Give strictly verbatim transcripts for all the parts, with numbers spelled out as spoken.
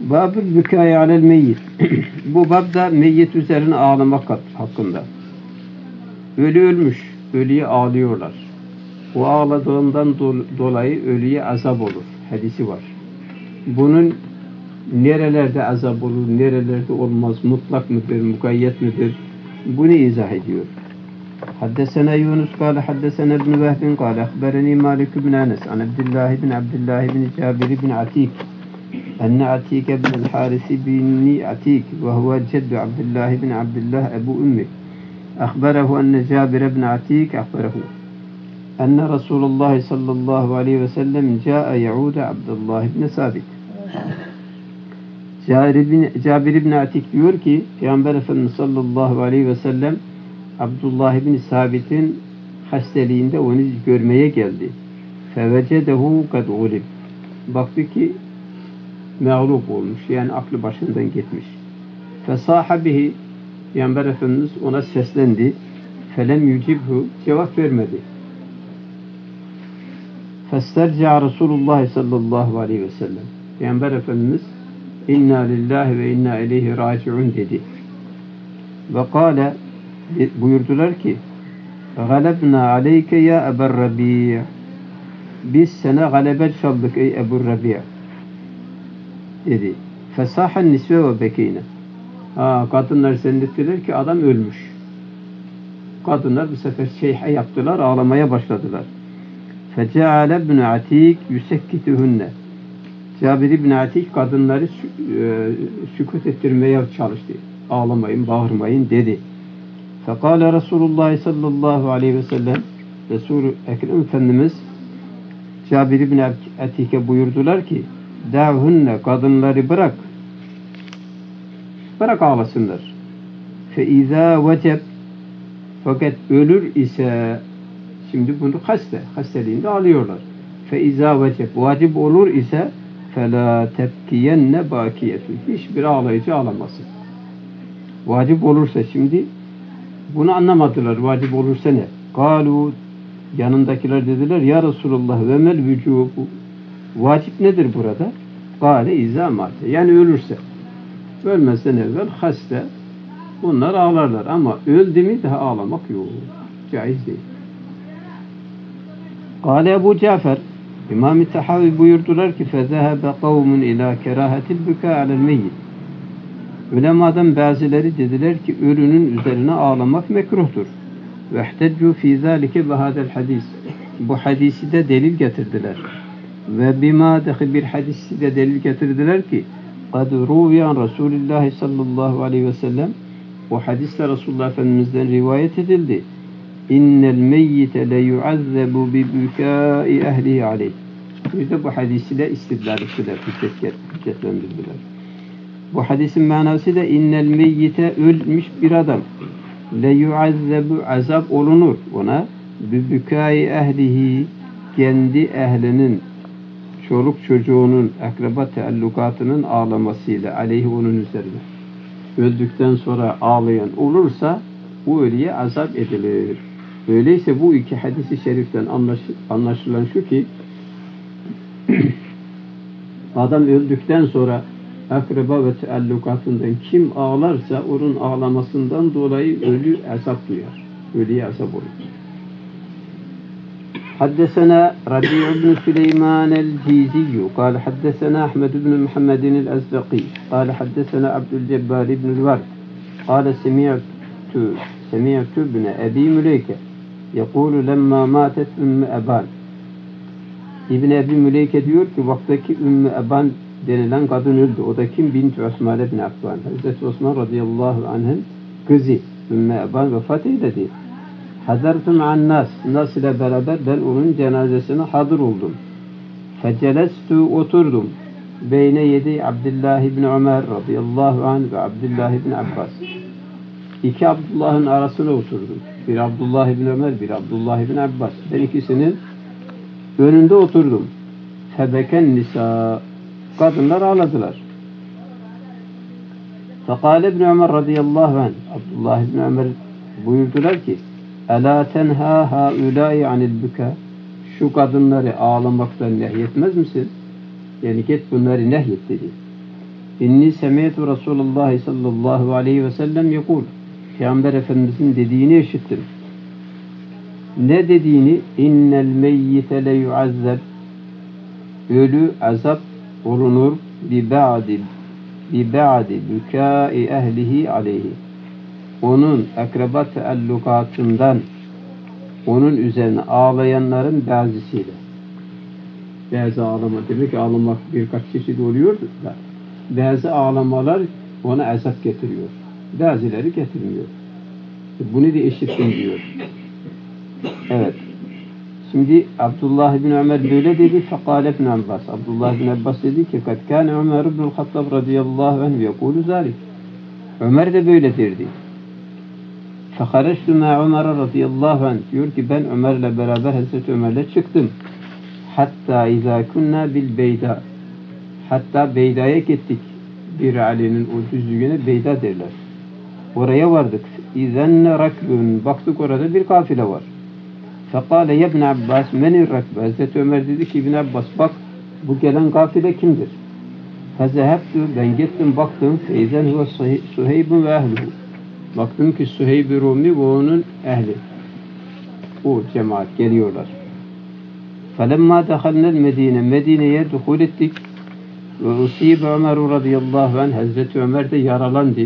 Babül bükâi alel meyyit. Bu babda meyyit üzerine ağlamak hakkında. Ölü ölmüş, ölüye ağlıyorlar. O ağladığından dolayı ölüye azap olur. Hadisi var. Bunun nerelerde azap olur, nerelerde olmaz, mutlak mıdır, mukayyet midir? Bunu izah ediyor. Haddesena Yunus kâle haddesena ibn Vehbin kâle akbereni Malik ibn Anas an Abdullah ibn Abdullah ibn Cabir ibn Atik enne Atik ibn el-Haris ibn Atik ve huve ceddu Abdullah ibn Abdullah Ebu Ümmi akberehu enne Cabir ibn Atik akberehu enne Resulullah sallallahu aleyhi ve sellem câe ya'ude Abdullah ibn Sabit. Cabir ibn Atik diyor ki Peygamber Efendimiz sallallahu aleyhi ve sellem Abdullah ibn Sabit'in hasteliğinde onu görmeye geldi. Fevecedehu kad ulib. Baktı ki mağlup olmuş. Yani aklı başından gitmiş. Fesahabihi Peygamber Efendimiz ona seslendi. Felem yucibhu. Cevap vermedi. Festerca Resulullah sallallahu aleyhi ve sellem. Peygamber Efendimiz İnna lillahi ve inna ileyhi raciun dedi. Ve kâle buyurdular ki galebna aleyke ya Eber Rabi' biz sana galebe çaldık ey Ebu Rabi' dedi. Fesahen nisve ve bekeyne. Ha, kadınlar zannettiler ki adam ölmüş. Kadınlar bu sefer şeyhe yaptılar, ağlamaya başladılar. Feceale ibn Atik yusekkituhunne. Cabir ibn Atik kadınları sükut ettirmeye çalıştı. Ağlamayın, bağırmayın dedi. Fekale Resulullah sallallahu aleyhi ve sellem Resul-i Ekrem Efendimiz Cabir ibn Atik'e buyurdular ki da'hunne kadınları bırak bırak ağlasınlar. Fe izâ veceb fakat ölür ise şimdi bunu haste hasteliğinde ağlıyorlar. Fe izâ veceb vacip olur ise felâ tebkiyenne bâkiyetun hiçbir ağlayıcı ağlamasın. Vacip olursa şimdi bunu anlamadılar. Vacip olursa ne? Kalu yanındakiler dediler ya Resulullah ve mel vücubu vacip nedir burada? Kale izâ mâte yani ölürse. Ölmezden evvel hasta bunlar ağlarlar ama öldü mü daha ağlamak yok. Caiz değil. Kale Ebu Cafer İmam-ı Tahavi buyurdular ki fezehebe kavmun ila kerahetil büka alel meyyit. Ulemadan bazıları dediler ki ölünün üzerine ağlamak mekruhtur. Ve ihteccu fî zâlike ve hâdel hadis. Bu hadisi de delil getirdiler. Ve bima dahi bir hadisi de delil getirdiler ki kad ruviyan Resulullah sallallahu aleyhi ve sellem bu hadisle Resulullah Efendimiz'den rivayet edildi. İnnel meyyite le yuazzebu bi bükâi ehlihi aleyh. Bir de bu hadisiyle istidlal ettiler, hüccetlendirdiler. Bu hadisin manası da innel meyyite ölmüş bir adam le yuazzebu azap olunur ona bi bükâi ehlihi kendi ehlinin çoluk çocuğunun akraba teallukatının ağlamasıyla aleyhi onun üzerine. Öldükten sonra ağlayan olursa bu ölüye azap edilir. Öyleyse bu iki hadis-i şeriften anlaşılan şu ki adam öldükten sonra akraba ve teallukatından kim ağlarsa onun ağlamasından dolayı ölü azap duyar. Ölüye azap olur. Haddesena Rabi' ibn Süleyman el-Ciziyyü kâle haddesena Ahmed ibn Muhammedin el-Azraqi kâle haddesena Abdülcebbar ibn el-Vard kâle semi'tu semi'tu ibn Ebi Müleyke yekûlu lemma mâtet Ümmü Eban. İbn Ebi Müleyke diyor ki vaktaki Ümmü Eban denilen kadın öldü. O da kim? Bint Osman ibn Affan. Hazreti Osman radıyallahu anh'ın kızı Ümmü Eban vefat eyledi. Hadartu ma'an nas. Nas ile beraber ben onun cenazesine hazır oldum. Fecelestu oturdum. Beyne yedi Abdullah ibn Ömer radıyallahu anh ve Abdullah ibn Abbas. İki Abdullah'ın arasına oturdum. Bir Abdullah ibn Ömer, bir Abdullah ibn Abbas. Ben ikisinin önünde oturdum. Febeken nisa. Kadınlar ağladılar. Fekale ibn Ömer radıyallahu anh. Abdullah ibn Ömer buyurdular ki Ela tenha haulâi anil büka. Şu kadınları ağlamaktan nehyetmez misin? Yani git bunları nehyet dedi. İnni semi'tu Resulullah sallallahu aleyhi ve sellem yekul. Peygamber Efendimizin dediğini işittim. Ne dediğini? İnnel meyyite le yuazzeb. Ölü azap olunur bi ba'di bi ba'di bükâi ehlihi aleyhi. Onun akraba teallukatından onun üzerine ağlayanların bazısıyla. Bazı ağlama demek ki ağlamak birkaç çeşit oluyor da bazı ağlamalar ona azap getiriyor. Bazıları getirmiyor. Bunu da eşittim diyor. Evet. Şimdi Abdullah bin Ömer böyle dedi. Fekale ibn Abbas. Abdullah bin Abbas dedi ki kad kâne Ömer ibn Hattab radıyallahu anh yekûlu zâlik. Ömer de böyle derdi. Fehareçtü mâ Ömer radıyallahu anh. Diyor ki ben Ömer'le beraber Hazreti Ömer'le çıktım. Hatta izâ kunnâ bil beyda. Hatta Beyda'ya gittik. Bir Ali'nin o düzlüğüne Beyda derler. Oraya vardık. İzenne rakbun. Baktık orada bir kafile var. Fekale ya İbn Abbas menir rakbe. Hazreti Ömer dedi ki İbn Abbas bak bu gelen kafile kimdir? Fezehebtü ben gittim baktım. Feyzen huve Suheybun ve ehluhu. Baktım ki Suheyb-i Rumi ve onun ehli. O cemaat geliyorlar. Felemma dehalnel Medine. Medine'ye duhul ettik. Ve usibe Ömer radıyallahu anh. Hazreti Ömer de yaralandı.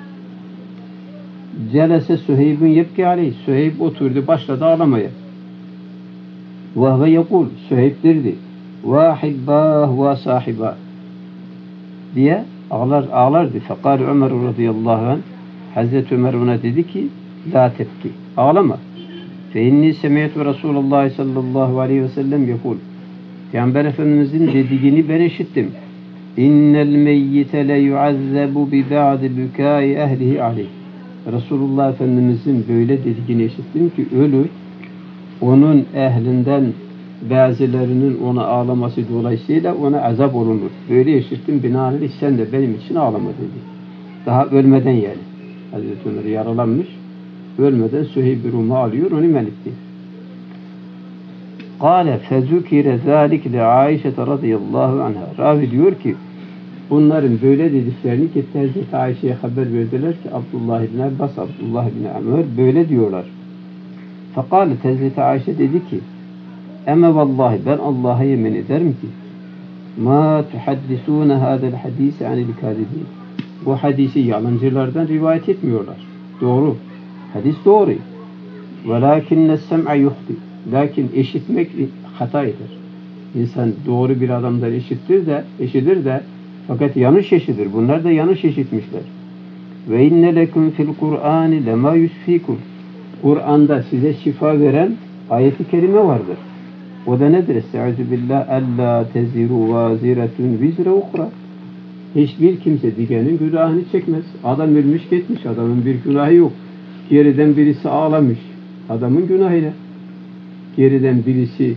Celese Suheyb'un yebki aleyh. Suheyb oturdu başladı ağlamaya. Ve ve yekul. Suheyb derdi. Vahibbah ve sahibah diye ağlar, ağlardı. Fekal Ömer radıyallahu anh. Hazreti Ömer ona dedi ki la tepki. Ağlama. Fe inni semi'tu Resulullah sallallahu aleyhi ve sellem yekul. Peygamber Efendimizin dediğini ben işittim. İnnel meyyite le yuazzebu bi ba'di bükâi ehlihi aleyh. Resulullah Efendimizin böyle dediğini işittim ki ölü onun ehlinden bazılarının ona ağlaması dolayısıyla ona azap olunur. Böyle işittim binaenaleyh sen de benim için ağlama dedi. Daha ölmeden yani. Hazreti Ömer yaralanmış. Ölmeden Süheyb-i Rum'u alıyor onu men etti. Kâle fezukire zâlik li Aişe radıyallahu anha. Ravi diyor ki bunların böyle dediklerini gitti Hazreti Ayşe'ye haber verdiler ki Abdullah ibn Abbas, Abdullah ibn Ömer böyle diyorlar. Fekalet Hazreti Ayşe dedi ki Eme vallahi ben Allah'a yemin ederim ki ma tuhaddisûne hâdel hadîse anil kâdibîn. Bu hadisi yalancılardan rivayet etmiyorlar. Doğru. Hadis doğru. Velâkinne sem'a yuhti. Lakin işitmek hata eder. İnsan doğru bir adamdan işittir de, işitir de fakat yanlış işitir. Bunlar da yanlış işitmişler. Ve inne lekum fil Kur'ani lema yusfikum. Kur'an'da size şifa veren ayeti kerime vardır. O da nedir? Estaizu billah alla teziru vaziretun vizre ukra. Hiçbir kimse diğerinin günahını çekmez. Adam ölmüş gitmiş. Adamın bir günahı yok. Geriden birisi ağlamış. Adamın günahıyla. Geriden birisi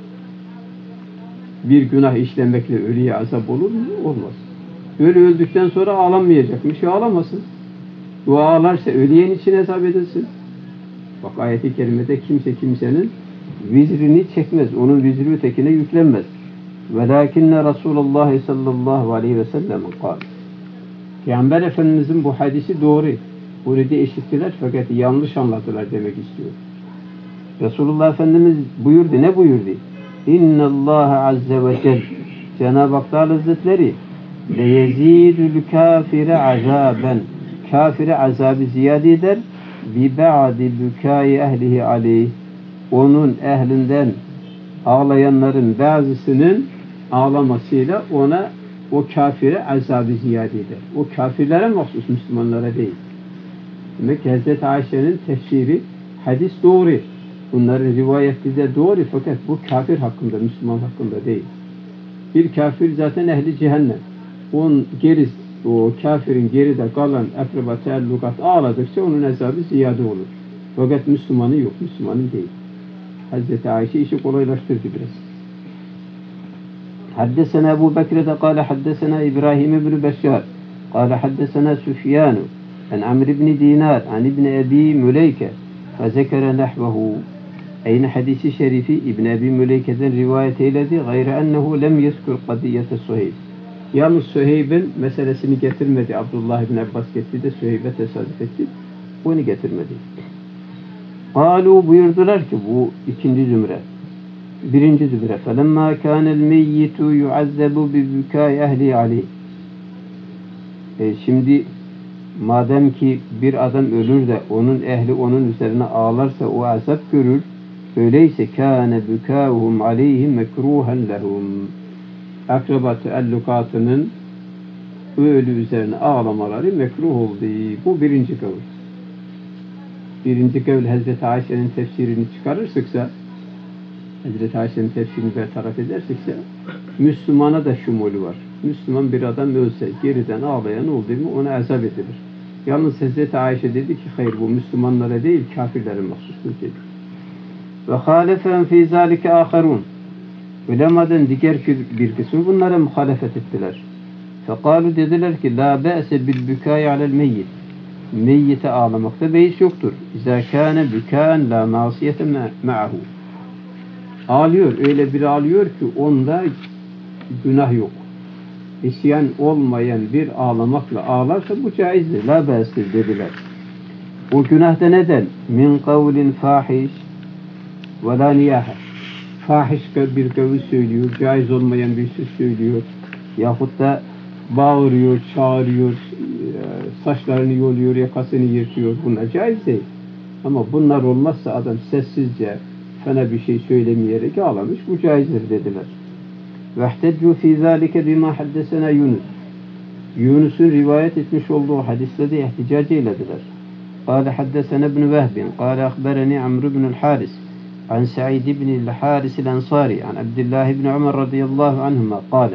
bir günah işlemekle ölüye azap olur mu? Olmaz. Ölü öldükten sonra ağlanmayacakmış. Ağlamasın. O ağlarsa ölüyen için hesap edilsin. Bak ayet-i kerimede kimse kimsenin vizrini çekmez. Onun vizri ötekine yüklenmez. Velakinne Resulullah sallallahu aleyhi ve sellem kâl. Peygamber Efendimizin bu hadisi doğru. Bunu da eşittiler fakat yanlış anladılar demek istiyor. Resulullah Efendimiz buyurdu. Ne buyurdu? İnne Allah azze ve cel. Cenab-ı Hak Teala Hazretleri le yezidül kafire azaben. Kafire azabı ziyade eder. Bi ba'di bükâi ehlihi aleyh. Onun ehlinden ağlayanların bazısının ağlamasıyla ona o kafire azabı ziyade eder. O kafirlere mahsus, Müslümanlara değil. Demek ki Hazreti Ayşe'nin tefsiri hadis doğru. Bunların rivayeti de doğru fakat bu kafir hakkında, Müslüman hakkında değil. Bir kafir zaten ehli cehennem. Onun geri, o kafirin geride kalan akraba teallukat ağladıkça onun azabı ziyade olur. Fakat Müslümanı yok, Müslümanın değil. Hazreti Ayşe işi kolaylaştırdı biraz. Haddesena Ebu Bekir'de kâle haddesena İbrahim ibn Beşşar kâle haddesena Süfyanu an Amr ibn Dinar an ibn Ebi Müleyke fezekere nehvehu. Aynı hadisi şerifi İbn Ebi Müleyke'den rivayet eyledi. Gayrı ennehu lem yezkur kadiyete Suheyb. Yalnız Süheyb'in meselesini getirmedi. Abdullah ibn Abbas getirdi de Süheyb'e tesadüf etti. Onu getirmedi. Kalu buyurdular ki bu ikinci zümre. Birinci zümre. فَلَمَّا كَانَ الْمَيِّتُ يُعَذَّبُ بِبُكَاءِ اَهْلِ عَلَيْهِ e Şimdi madem ki bir adam ölür de onun ehli onun üzerine ağlarsa o azap görür. Öyleyse kâne bükâhum aleyhi mekruhen lehum. Akraba teallukatının ölü üzerine ağlamaları mekruh oldu. Bu birinci kavul. Birinci kavul Hazreti Ayşe'nin tefsirini çıkarırsak, Hazreti Ayşe'nin tefsirini bertaraf edersekse, Müslümana da şumulü var. Müslüman bir adam ölse, geriden ağlayan oldu mu ona azap edilir. Yalnız Hazreti Ayşe dedi ki, hayır bu Müslümanlara değil, kafirlere mahsustur dedi. Ve hâlefen fî zâlike âkharûn. Ulemadan diğer bir kısmı bunlara muhalefet ettiler. Fekalu dediler ki, la be'se bil bükâi alel meyyit. Meyyite ağlamakta beis yoktur. İzâ kâne bükâen la mâsiyete ma'ahu. Ağlıyor, öyle bir ağlıyor ki onda günah yok. İsyan olmayan bir ağlamakla ağlarsa bu caizdir. La be'stir dediler. O günahda neden? Min kavlin fahiş ve la niyahe. Fahiş bir kavli söylüyor, caiz olmayan bir şey söylüyor. Yahut da bağırıyor, çağırıyor, saçlarını yoluyor, yakasını yırtıyor. Bunlar caiz değil. Ama bunlar olmazsa adam sessizce fena bir şey söylemeyerek ağlamış. Bu caizdir dediler. وَاحْتَجُّوا فِي ذَٰلِكَ بِمَا حَدَّسَنَا Yunus. Yunus'un rivayet etmiş olduğu hadisle de ihticac eylediler. قال حدثنا ابن وهب قال أخبرني عمرو بن الحارث عن سعيد بن الحارث الأنصاري عن عبد الله بن عمر رضي الله عنهما قال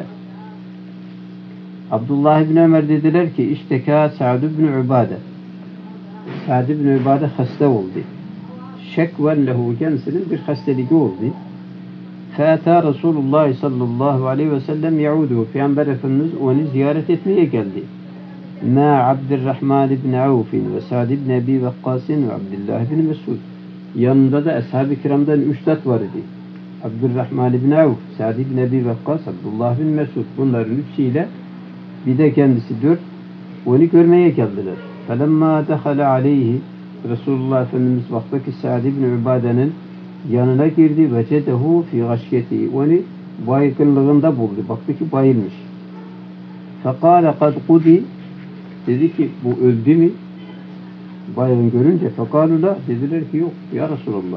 Abdullah ibn Ömer dediler ki işteka Sa'd ibn Ubade. Sa'd ibn Ubade hasta oldu. Şekven lehu kendisinin bir hastalığı oldu. Fâetâ Resulullah sallallahu aleyhi ve sellem yauduhu. Peygamber Efendimiz onu ziyaret etmeye geldi. Ma Abdurrahman ibn Avf'in ve Sa'd ibn Ebi Vakkas'in ve Abdullah ibn Mesud. Yanında da ashab-ı kiramdan üç zat var idi. Abdurrahman ibn Avf, Sa'd ibn Ebi Vakkas, Abdullah ibn Mesud. Bunların üçüyle bir de kendisi dört. Onu görmeye geldiler. فَلَمَّا دَخَلَ عَلَيْهِ Resulullah Efendimiz vaktaki Sa'd ibn Ubade'nin yanına girdi. وَجَدَهُ فِي غَشْيَتِهِ Onu baygınlığında buldu. Baktı ki bayılmış. فَقَالَ قَدْ قُدِي Dedi ki bu öldü mü? Baygın görünce فَقَالُ لَا Dediler ki yok ya Resulallah.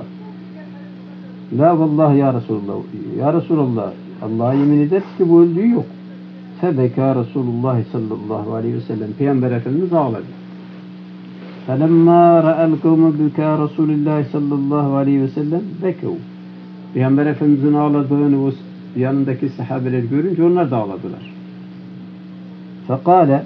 La vallahi ya Resulallah. Ya Resulallah. Allah'a yemin eder ki bu öldüğü yok. Febeka Resulullah sallallahu aleyhi ve sellem. Peygamber Efendimiz ağladı. فَلَمَّا رَأَ الْقَوْمَ بُكَى رَسُولِ اللّٰهِ sallallahu aleyhi ve sellem bekev. Peygamber Efendimiz'in ağladığını o yanındaki sahabeler görünce onlar da ağladılar. فَقَالَ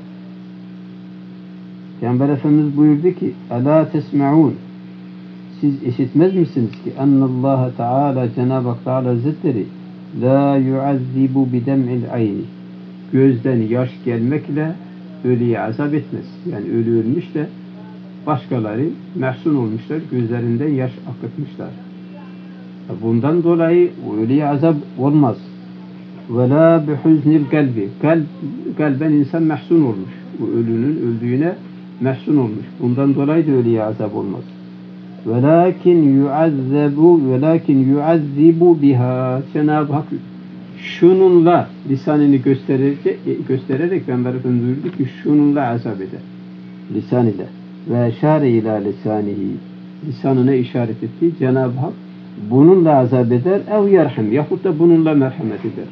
Peygamber Efendimiz buyurdu ki اَلَا تَسْمَعُونَ Siz işitmez misiniz ki اَنَّ اللّٰهَ Teala Cenab-ı Hak Teala Hazretleri لَا يُعَذِّبُ بِدَمْعِ الْعَيْنِ Gözden yaş gelmekle ölüye azap etmez. Yani ölü ölmüş de başkaları mehsun olmuşlar, gözlerinden yaş akıtmışlar. Bundan dolayı ölüye azap olmaz. وَلَا بِحُزْنِ الْقَلْبِ Kalp, kalben insan mehsun olmuş. Bu ölünün öldüğüne mehsun olmuş. Bundan dolayı da ölüye azap olmaz. وَلَكِنْ يُعَذَّبُ وَلَكِنْ يُعَذِّبُ بِهَا Cenab-ı Hak şununla lisanını göstererek, göstererek Peygamber Efendimiz buyurdu ki şununla azap eder. Lisan ile. Ve eşare ila lisanihi. Lisanına işaret etti. Cenab-ı Hak bununla azap eder. Ev yerham. Yahut da bununla merhamet eder.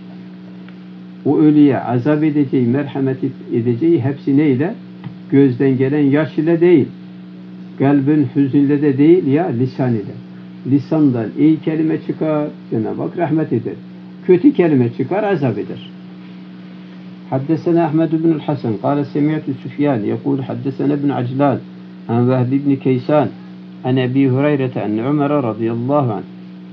O ölüye azap edeceği, merhamet edeceği hepsi neyle? Gözden gelen yaş ile değil. Kalbin hüzünle de değil ya lisan ile. Lisandan iyi kelime çıkar. Cenab-ı Hak rahmet eder. Kötü kelime çıkar, azap eder. Haddesena Ahmed ibn el-Hasan, kâle semiyatü Süfyan, yekûl haddesena ibn Aclan, an Vehb ibn Keysan, an Ebi Hureyre'te, an Ömer radıyallahu anh.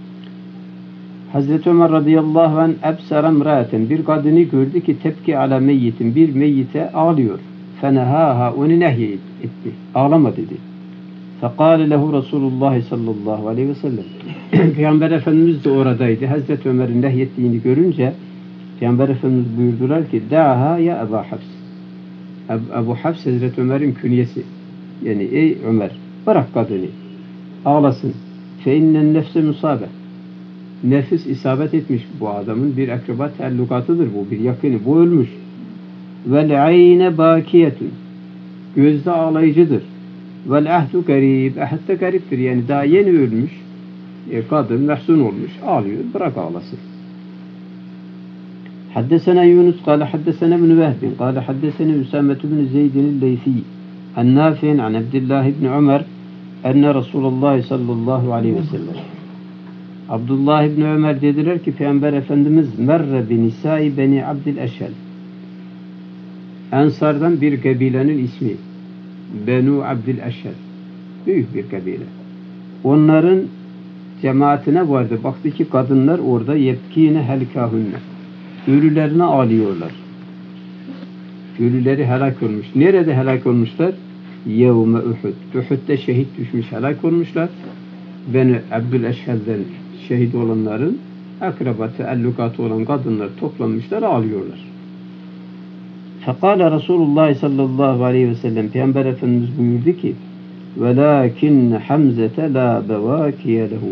Hazreti Ömer radıyallahu anh, ebsara mraaten, bir kadını gördü ki tepki ala meyyitin, bir meyyite ağlıyor. Fenehâhâ, onu nehy etti, ağlama dedi. Fekâle lehu Resulullah sallallahu aleyhi ve sellem. Peygamber Efendimiz de oradaydı. Hazreti Ömer'in nehyettiğini görünce Peygamber Efendimiz buyurdular ki Da'ha ya Ebu Hafs. Ebu Hafs Hazreti Ömer'in künyesi. Yani ey Ömer bırak kadını. Ağlasın. Fe innen nefse musabe. Nefis isabet etmiş bu adamın bir akraba teallukatıdır bu. Bir yakını. Bu ölmüş. Vel ayne bakiyetun. Gözde ağlayıcıdır. Vel ahdu garib. Ahd da gariptir. Yani daha yeni ölmüş. E, kadın mehzun olmuş. Ağlıyor. Bırak ağlasın. Haddesena Yunus kâle haddesena ibn Vehbin kâle haddesena Üsamet ibn Zeydin el-Leyfi an Nafi'in an Abdullah ibn Ömer enne Resulullah sallallahu aleyhi ve sellem Abdullah ibn Ömer dediler ki Peygamber Efendimiz merre bi nisai beni Abdül Eşhel Ensardan bir kabilenin ismi Benu Abdül Eşhel büyük bir kabile. Onların cemaatine vardı. Baktı ki kadınlar orada yebkine helkahünne. Ölülerine ağlıyorlar. Ölüleri helak olmuş. Nerede helak olmuşlar? Yevme Uhud. Uhud'da şehit düşmüş, helak olmuşlar. Beni Abdül Eşhel'den şehit olanların akrabatı, ellukatı olan kadınlar toplanmışlar, ağlıyorlar. Fekale Resulullah sallallahu aleyhi ve sellem Peygamber Efendimiz buyurdu ki وَلَاكِنَّ حَمْزَةَ لَا بَوَاكِيَ لَهُ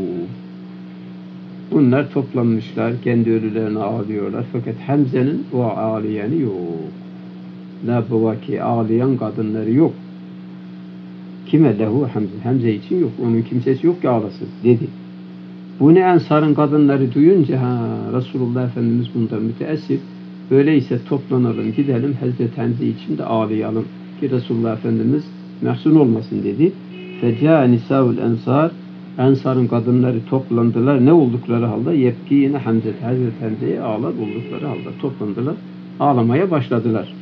Bunlar toplanmışlar, kendi ölülerine ağlıyorlar. Fakat Hamze'nin o ağlayanı yok. La bevaki ağlayan kadınları yok. Kime lehu Hamze? Hamze için yok. Onun kimsesi yok ki ağlasın dedi. Bunu Ensar'ın kadınları duyunca ha, Resulullah Efendimiz bundan müteessir. Öyleyse toplanalım, gidelim Hazreti Hamze için de ağlayalım ki Resulullah Efendimiz mehzun olmasın dedi. Feca nisa'ul ensar Ensar'ın kadınları toplandılar. Ne oldukları halde? Yepki yine Hamze, Hazreti Hamze'ye ağlar oldukları halde toplandılar. Ağlamaya başladılar.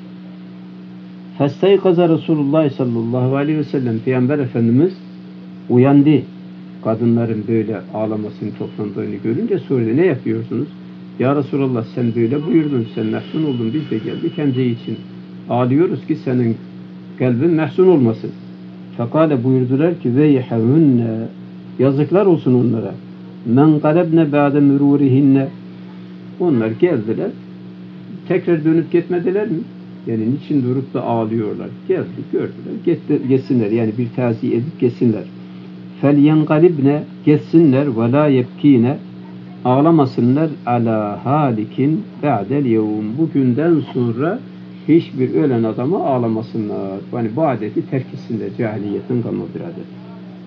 Festaykaza Resulullah sallallahu aleyhi ve sellem Peygamber Efendimiz uyandı. Kadınların böyle ağlamasını toplandığını görünce sordu. Ne yapıyorsunuz? Ya Resulallah sen böyle buyurdun. Sen mehzun oldun. Biz de geldik Hamze için. Ağlıyoruz ki senin kalbin mehzun olmasın. Fekale buyurdular ki veyhevünne yazıklar olsun onlara. Men galebne ba'de mürurihinne. Onlar geldiler. Tekrar dönüp gitmediler mi? Yani niçin durup da ağlıyorlar? Geldi, gördüler. Geçsinler. Yani bir taziye edip geçsinler. Fel yengalibne geçsinler ve la yebkine ağlamasınlar ala halikin ba'del yevm. Bugünden sonra hiçbir ölen adama ağlamasınlar. Yani bu adeti terk etsinler. Cahiliyetin kalma bir adet.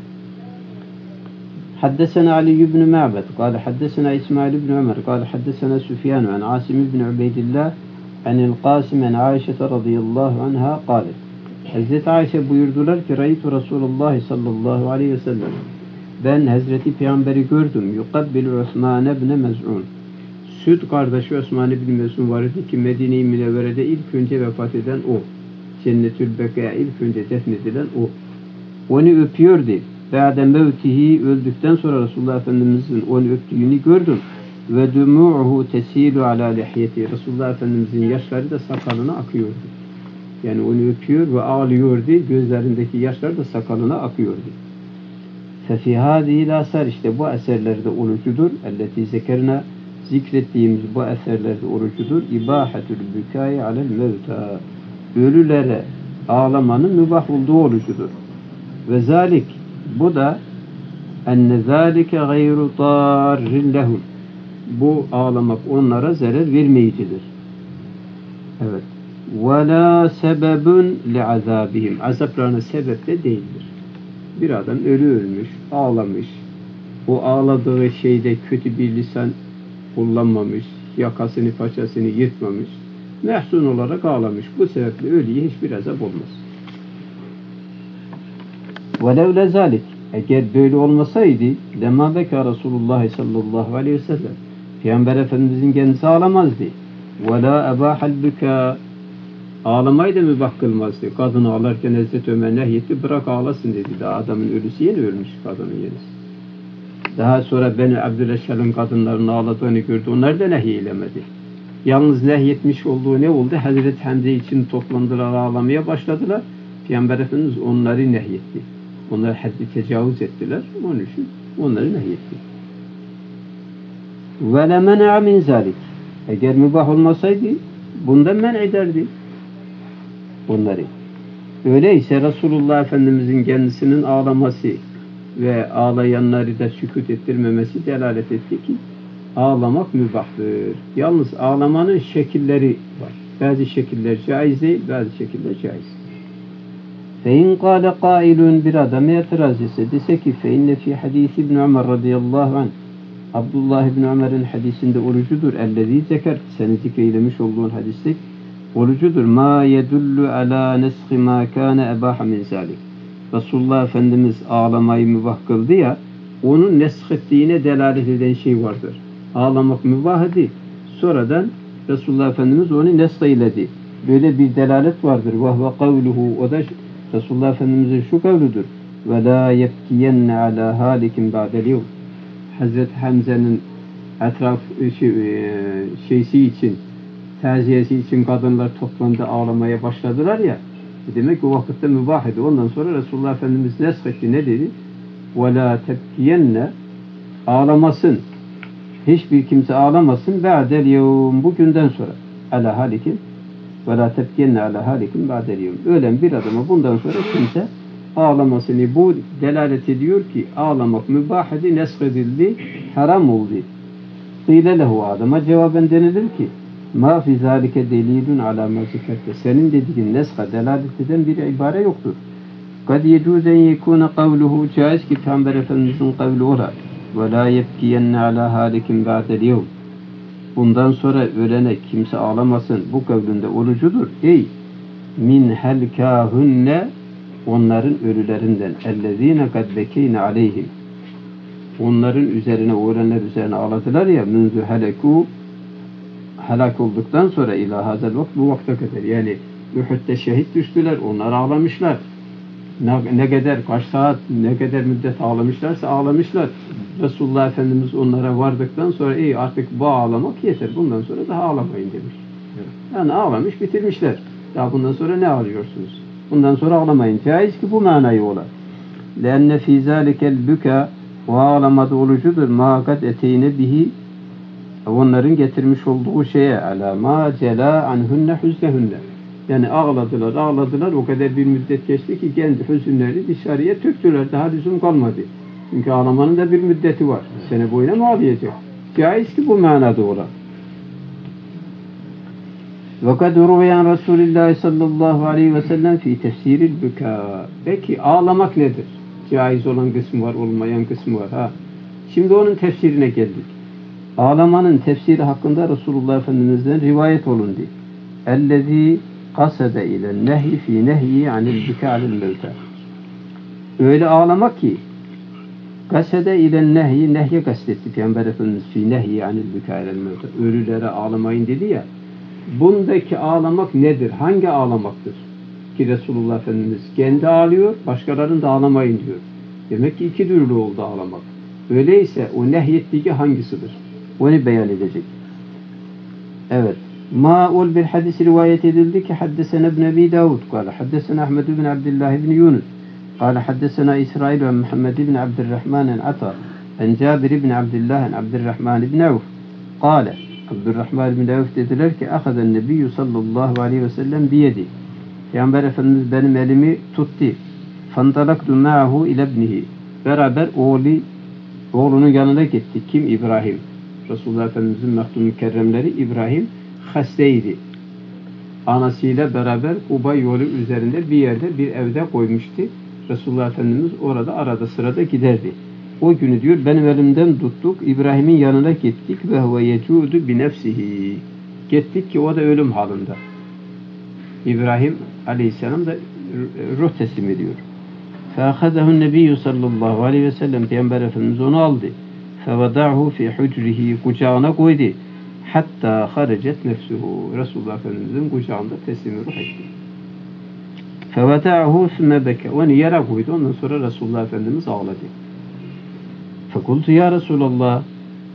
حدثنا علي بن معبد قال حدثنا إسماعيل بن عمر قال حدثنا سفيان عن عاصم بن عبيد الله عن القاسم عن عائشة رضي الله عنها قالت Hazreti Ayşe buyurdular ki Raytu Resulullah sallallahu aleyhi ve sellem ben Hazreti Peygamber'i gördüm yukabbilu Osman ibn Mez'un Süd kardeşi Osman ibn Mez'un vardı ki Medine-i Münevvere'de ilk önce vefat eden o Cennetül Beka'ya ilk önce defnedilen o onu öpüyordu. Ba'de mevtihi öldükten sonra Resulullah Efendimiz'in onu öptüğünü gördüm. Ve dumu'uhu tesilu ala lihyeti. Resulullah Efendimiz'in yaşları da sakalına akıyordu. Yani onu öpüyor ve ağlıyordu. Gözlerindeki yaşlar da sakalına akıyordu. Fefi hâzîl asar işte bu eserlerde orucudur. Elleti zekerna zikrettiğimiz bu eserlerde orucudur. İbâhetül bükâi alel mevtâ. Ölülere ağlamanın mübah olduğu orucudur. Ve zalik bu da enne zâlike gayru târrin lehum. Bu ağlamak onlara zarar vermeyicidir. Evet. Ve la sebebun li azabihim. Azaplarına sebep de değildir. Bir adam ölü ölmüş, ağlamış. O ağladığı şeyde kötü bir lisan kullanmamış, yakasını paçasını yırtmamış. Mehzun olarak ağlamış. Bu sebeple ölüye hiçbir azap olmaz. وَلَوْ لَذَٰلِكَ Eğer böyle olmasaydı لَمَا بَكَى Resulullah sallallahu aleyhi ve sellem Peygamber Efendimizin kendisi ağlamazdı. وَلَا أَبَاحَ الْبُكَى Ağlamayı da mübah kılmazdı. Kadın ağlarken Hazreti Ömer nehyetti, bırak ağlasın dedi. Daha adamın ölüsü yeni ölmüş, kadının yenisi. Daha sonra Beni Abdüleşşal'ın kadınların ağladığını gördü. Onlar da nehyeylemedi. Yalnız nehyetmiş olduğu ne oldu? Hazreti Hamze için toplandılar, ağlamaya başladılar. Peygamber Efendimiz onları nehyetti. Onlar haddi tecavüz ettiler. Onun için onları nehyetti. وَلَمَنَعَ مِنْ ذَلِكَ Eğer mübah olmasaydı bundan men ederdi bunları. Öyleyse Resulullah Efendimizin kendisinin ağlaması ve ağlayanları da sükût ettirmemesi delalet etti ki ağlamak mübahtır. Yalnız ağlamanın şekilleri var. Bazı şekiller caiz değil, bazı şekiller caiz. فَاِنْ قَالَ قَائِلٌ bir adam itiraz etse dese ki فَاِنَّ فِي حَد۪يثِ İbn Ömer radıyallahu anh Abdullah İbn Ömer'in hadisinde orucudur. اَلَّذ۪ي zekert seni zikreylemiş olduğun hadiste orucudur. مَا يَدُلُّ عَلَى نَسْخِ مَا كَانَ اَبَاحَ مِنْ ذَٰلِكِ Resulullah Efendimiz ağlamayı mübah kıldı ya, onun neskettiğine delalet eden şey vardır. Ağlamak mübah değil. Sonradan Resulullah Efendimiz onu neskeyledi. Böyle bir delalet vardır. وَهْوَ قَوْلُهُ O da Resulullah Efendimiz'in şu kavludur. وَلَا يَبْكِيَنَّ عَلَى هَالِكٍ بَعْدَ الْيَوْمِ Hazreti Hamza'nın etraf şey, şeysi için, taziyesi için kadınlar toplandı ağlamaya başladılar ya. Demek ki o vakitte mübah idi. Ondan sonra Resulullah Efendimiz neshetti. Ne dedi? وَلَا تَبْكِيَنَّ Ağlamasın. Hiçbir kimse ağlamasın. بَعْدَ الْيَوْمِ Bugünden sonra. عَلَى هَالِكٍ وَلَا تَبْكِيَنَّ عَلَى هَالِكٍ بَعْدَ الْيَوْمِ Ölen bir adama bundan sonra kimse ağlamasını. Bu delalet ediyor ki ağlamak mübah idi, neshedildi, haram oldu. قِيلَ لَهُ Adama cevaben denilir ki مَا فِي ذَٰلِكَ دَلِيلٌ عَلَى مَا ذِكَرْتَ Senin dediğin neska delalet eden bir ibare yoktur. قَدْ يَجُوزَ اَنْ يَكُونَ قَوْلُهُ Caiz ki Peygamber Efendimiz'in kavli ola وَلَا يَبْكِيَنَّ عَلَى هَالِكٍ بَعْدَ الْيَوْمِ Bundan sonra ölene kimse ağlamasın. Bu kavlinde orucudur. Ey min helkâhünne onların ölülerinden ellezîne kad bekîne aleyhim onların üzerine ölenler üzerine ağladılar ya münzü helekû helak olduktan sonra ilâ hazel vakt bu vakta kadar yani Uhud'da şehit düştüler. Onlar ağlamışlar. Ne, ne kadar kaç saat ne kadar müddet ağlamışlarsa ağlamışlar. Resulullah Efendimiz onlara vardıktan sonra iyi artık bu ağlamak yeter. Bundan sonra daha ağlamayın demiş. Evet. Yani ağlamış bitirmişler. Ya bundan sonra ne ağlıyorsunuz? Bundan sonra ağlamayın. Caiz ki bu manayı ola. لَاَنَّ ف۪ي ذَٰلِكَ الْبُكَى O ağlamada olucudur. مَا قَدْ اَتَيْنَ bihi Onların getirmiş olduğu şeye عَلَى مَا جَلَا عَنْهُنَّ حُزْنَهُنَّ Yani ağladılar, ağladılar. O kadar bir müddet geçti ki kendi hüzünleri dışarıya töktüler. Daha lüzum kalmadı. Çünkü ağlamanın da bir müddeti var. Sene boyuna mı ağlayacak? Caiz ki bu manada ola. وَقَدْ رُوَيَنْ رَسُولِ اللّٰهِ sallallahu aleyhi ve sellem fi tefsiril büka. Peki ağlamak nedir? Caiz olan kısmı var, olmayan kısmı var. Ha. Şimdi onun tefsirine geldik. Ağlamanın tefsiri hakkında Resulullah Efendimiz'den rivayet olundu. اَلَّذ۪ي قَسَدَ اِلَى النَّهْيِ ف۪ي نَهْيِ عَنِ الْبِكَى عَلِ الْمَوْتَى Öyle ağlamak ki kasede ile nehyi nehye kastetti Peygamber Efendimiz fi nehyi anil bükâ ilel mevtâ ölülere ağlamayın dedi ya. Bundaki ağlamak nedir? Hangi ağlamaktır? Ki Resulullah Efendimiz kendi ağlıyor, başkalarının da ağlamayın diyor. Demek ki iki türlü oldu ağlamak. Öyleyse o nehyettiği hangisidir? Onu beyan edecek. Evet. Ma ul bir hadis rivayet edildi ki haddesena ibn Ebi Davud kâle haddesena Ahmed ibn Abdullah ibn Yunus قال حدثنا إسرائيل عن محمد بن عبد الرحمن عن عطاء عن جابر بن عبد الله عن عبد الرحمن بن عوف قال عبد الرحمن بن عوف dediler ki أخذ النبي sallallahu aleyhi ve sellem biyedi Peygamber Efendimiz benim elimi tuttu فانطلقت معه إلى ابنه beraber oğlu oğlunun yanına gitti. Kim? İbrahim. Resulullah Efendimizin mehdum mükerremleri İbrahim hastaydı. Anasıyla beraber Kuba yolu üzerinde bir yerde bir evde koymuştu. Resulullah Efendimiz orada arada sırada giderdi. O günü diyor benim elimden tuttuk. İbrahim'in yanına gittik ve huve yecudu bi nefsihi. Gittik ki o da ölüm halinde. İbrahim Aleyhisselam da ruh teslim ediyor. Feahadehu'n nebiyyü sallallahu aleyhi ve sellem Peygamber Efendimiz onu aldı. Fevadahu fi hucrihi kucağına koydu. Hatta harecet nefsuhu. Resulullah Efendimiz'in kucağında teslim ruh etti. فَوَتَعَهُ ثُمَّ بَكَ Onu yere koydu. Ondan sonra Resulullah Efendimiz ağladı. فَقُلْتُ ya Resulallah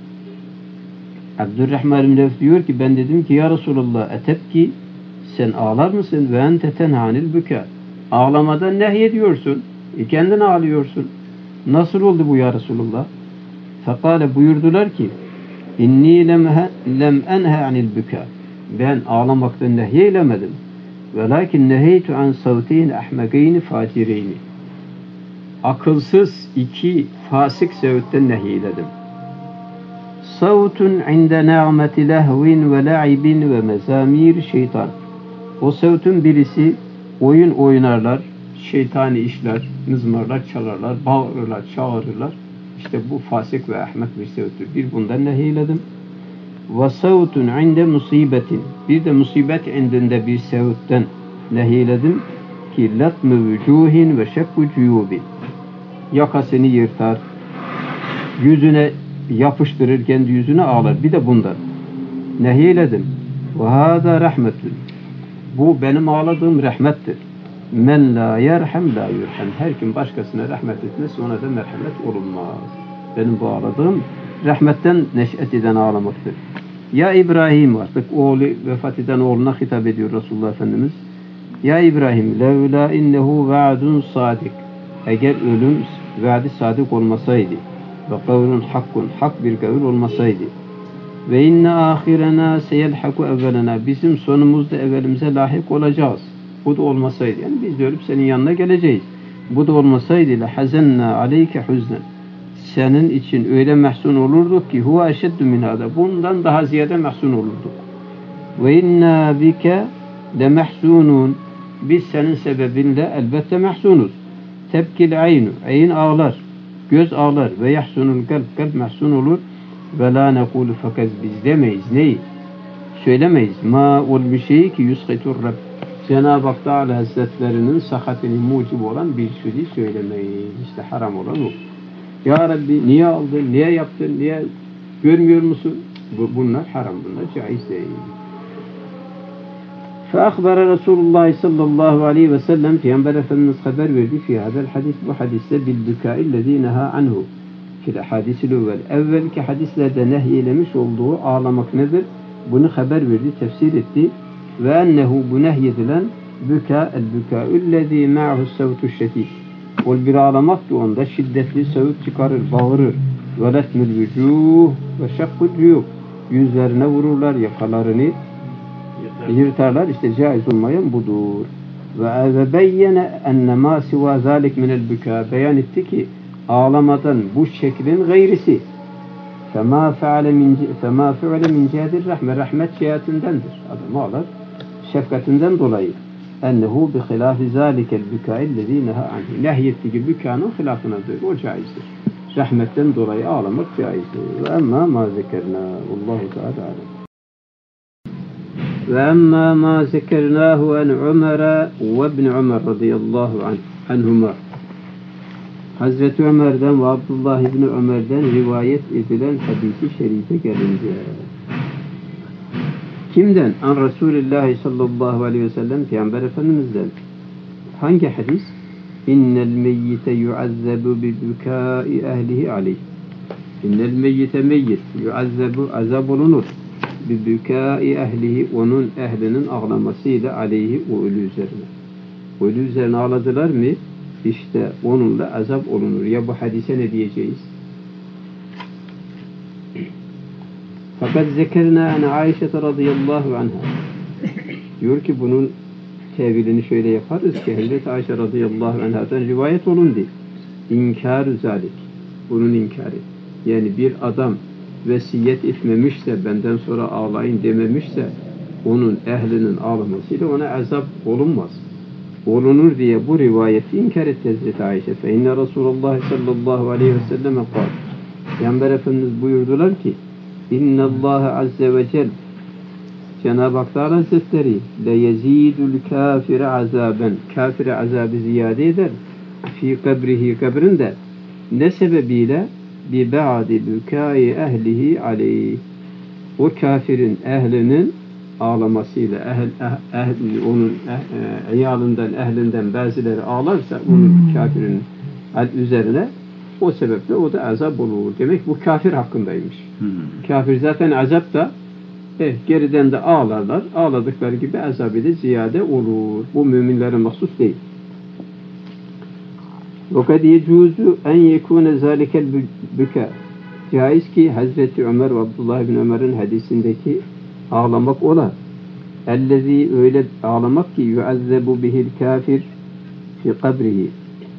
Abdurrahman bin Evf diyor ki ben dedim ki ya Resulallah etebki sen ağlar mısın? Ve ente tenhanil büka. Ağlamadan nehyediyorsun. E kendin ağlıyorsun. Nasıl oldu bu ya Resulallah? Fekale buyurdular ki İnni lem, lem enhe anil büka. Ben ağlamaktan nehyeylemedim. Velakin neheytu an savteyn ahmegeyni facireyni. Akılsız iki fasık sevitten nehyeyledim. Savtun inde na'meti lehvin ve la'ibin ve mezamir şeytan. O savtun birisi oyun oynarlar, şeytani işler, mızmarlar çalarlar, bağırırlar, çağırırlar. İşte bu fasık ve ahmak bir sevttir. Bir bundan nehyeyledim. Ve savtun inde musibetin. Bir de musibet indinde bir sevtten nehyeyledim ki latmı vücuhin ve şekku cuyubin. Yakasını yırtar, yüzüne yapıştırır, kendi yüzüne ağlar. Bir de bundan nehyeyledim. Ve hâzâ rahmetün. Bu benim ağladığım rahmettir. Men la yerhem la yurhem. Her kim başkasına rahmet etmez, ona da merhamet olunmaz. Benim bu ağladığım rahmetten neş'et eden ağlamaktır. Ya İbrahim, artık oğlu vefat eden oğluna hitap ediyor Resulullah Efendimiz. Ya İbrahim, levla innehu vaadun sadik. Eğer ölüm vaadi sadık olmasaydı ve kavlun hakkun, hak bir kavl olmasaydı ve inne ahirena seyelhaku evvelena, bizim sonumuzda evvelimize lahik olacağız. Bu da olmasaydı, yani biz de ölüp senin yanına geleceğiz. Bu da olmasaydı la hazenna aleyke huznen. Senin için öyle mahzun olurduk ki huve eşeddu min hada. Bundan daha ziyade mahzun olurduk. Ve inna bike de mahzunun. Biz senin sebebinle elbette mahzunuz. Tebkil aynu. Ayn ağlar. Göz ağlar. Ve yahsunul kalp. Kalp mahzun olur. Ve la nekulu fakat biz demeyiz. Neyi? Söylemeyiz. Ma ol bir şey ki yusqitur Rabb. Cenab-ı Hak Teala Hazretlerinin sahatini mucib olan bir sözü söylemeyiz. İşte haram olan o. Ya Rabbi niye aldın, niye yaptın, niye görmüyor musun? Bu, bunlar haram, bunlar caiz değil. فأخبر Resulullah sallallahu aleyhi ve sellem Peygamber Efendimiz haber verdi fi hadel hadis, bu hadiste bil bükâillezî nehâ anhu fil hadisil evvel. Evvelki hadislerde nehyelemiş olduğu ağlamak nedir? Bunu haber verdi, tefsir etti. Ve ennehu bu nehyedilen büka el bükâillezî ma'hu sevtu şedîd. O bir ağlamak ki onda şiddetli sevut çıkarır, bağırır. Ve letmül vücuh ve şekkul cuyub. Yüzlerine vururlar, yakalarını yırtarlar. İşte caiz olmayan budur. Ve beyyene enne ma siva zalik minel büka. Beyan etti ki ağlamadan bu şeklin gayrisi. Fema fe'ale min fema fe'ale min cihetir rahme. Rahmet cihetindendir. Adam ağlar şefkatinden dolayı. Ennehu bi hilafi zalikel bükâillezî nehâ anhu. Nehyettiği bükanın hilafınadır. O caizdir. Rahmetten dolayı ağlamak caizdir. Ve emmâ mâ zekerna. Allahu Teala alem. Ve emmâ mâ zekernâhu en Ömer'e ve ibn Ömer radıyallahu anhuma. Hazreti Ömer'den ve Abdullah ibn Ömer'den rivayet edilen hadisi şerife gelince. Kimden? An Resulullah sallallahu aleyhi ve sellem Peygamber Efendimiz'den. Hangi hadis? İnnel meyyite yuazzabu bi bükâi ehlihi aleyh. İnnel meyyite meyyit yuazzabu azab olunur. Bi bükâi ehlihi, onun ehlinin ağlamasıyla aleyhi, o ölü üzerine. O ölü üzerine ağladılar mı? İşte onunla azap olunur. Ya bu hadise ne diyeceğiz? Fakat zekerna ene Ayşe radıyallahu anha. Diyor ki bunun tevilini şöyle yaparız ki Hazreti Ayşe radıyallahu anha'dan rivayet olundu. İnkar-ı zalik. Bunun inkarı. Yani bir adam vesiyet etmemişse, benden sonra ağlayın dememişse, onun ehlinin ağlamasıyla ona azap olunmaz. Olunur diye bu rivayeti inkar etti Hazreti Ayşe. Fe inne Resulullah sallallahu aleyhi ve selleme kâl. Peygamber Efendimiz buyurdular ki İnne Allah azze ve cel, Cenab-ı Hak Teala Hazretleri le yezidul kafire azaben, kafire azabı ziyade eder fi kabrihi, kabrinde, ne sebebiyle? Bi ba'di bükâi ehlihi aleyh, o kafirin ehlinin ağlamasıyla, ehl, eh, ehl, onun eh, iyalından, ehlinden bazıları ağlarsa onun kafirin üzerine, o sebeple o da azap olur. Demek bu kafir hakkındaymış. Hmm. Kafir zaten azap da eh, geriden de ağlarlar. Ağladıkları gibi azabı da ziyade olur. Bu müminlere mahsus değil. وَقَدْ يَجُوزُ اَنْ يَكُونَ ذَٰلِكَ الْبُكَى. caiz ki Hazreti Ömer ve Abdullah bin Ömer'in hadisindeki ağlamak ola. Ellezî öyle ağlamak ki yuazzebu bihil kafir fi kabrihi.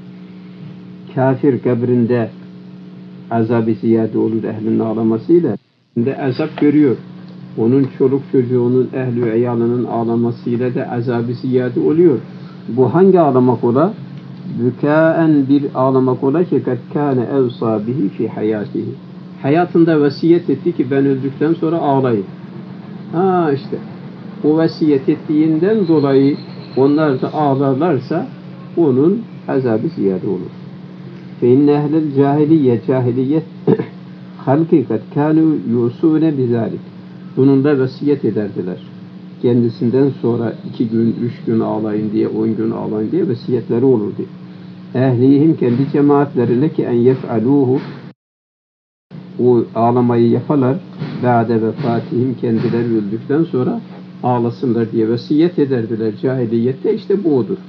Kafir kabrinde azab-ı ziyade olur ehlinin ağlamasıyla. De azap görüyor. Onun çoluk çocuğunun, ehli eyalının ağlamasıyla da azab-ı ziyade oluyor. Bu hangi ağlamak ola? Bükaen bir ağlamak ola ki kad kâne evsâ bihi fi hayâtihi. Hayatında vasiyet etti ki ben öldükten sonra ağlayın. Ha işte o vasiyet ettiğinden dolayı onlar da ağlarlarsa onun azabı ziyade olur. Fe inne ehlel cahiliye cahiliyet halki kad kânû yusûne bizâlik. Bununla vasiyet ederdiler. Kendisinden sonra iki gün, üç gün ağlayın diye, on gün ağlayın diye vasiyetleri olurdu. Ehlihim kendi cemaatlerine ki en yef'alûhu o ağlamayı yaparlar. Ba'de vefatihim kendileri öldükten sonra ağlasınlar diye vasiyet ederdiler. Cahiliyette işte bu odur.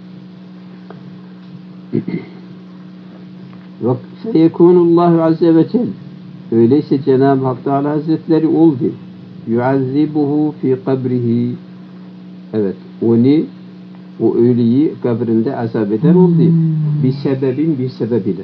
Ve feyekûnullâhu azze ve celle. Öyleyse Cenab-ı Hak Teâlâ Hazretleri oldu. Yuazzibuhu fi kabrihi. Evet, onu, o ölüyü kabrinde azap eder oldu. Bir sebebin bir sebebiyle.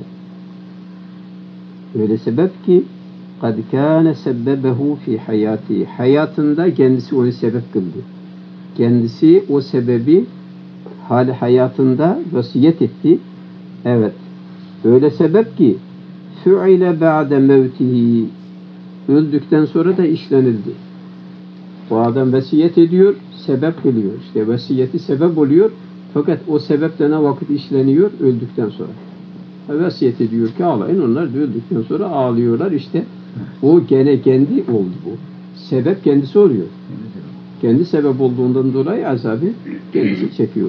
Öyle sebep ki kad kâne sebbebehu fi hayâti. Hayatında kendisi onu sebep kıldı. Kendisi o sebebi hali hayatında vasiyet etti. Evet. Öyle sebep ki fu'ile ba'de mevtihi. Öldükten sonra da işlenildi. O adam vasiyet ediyor, sebep kılıyor. İşte vasiyeti sebep oluyor. Fakat o sebepte ne vakit işleniyor? Öldükten sonra. Vasiyet ediyor ki ağlayın. Onlar da öldükten sonra ağlıyorlar. İşte o gene kendi oldu bu. Sebep kendisi oluyor. Kendi sebep olduğundan dolayı azabı kendisi çekiyor.